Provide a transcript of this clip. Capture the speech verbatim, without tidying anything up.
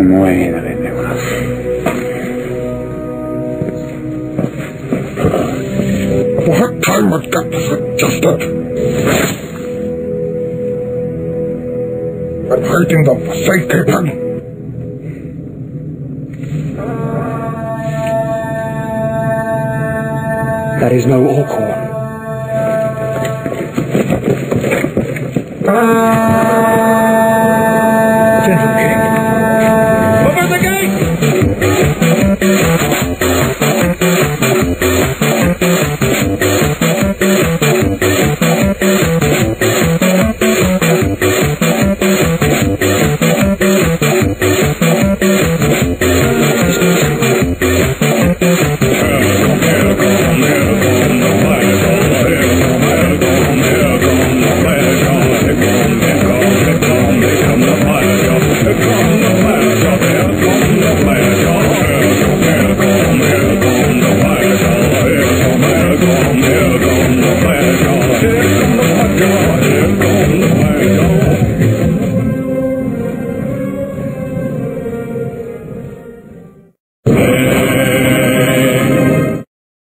muovere un attimo. What time was that suggested? I'm hiding the safekeeping. That is no orc horn.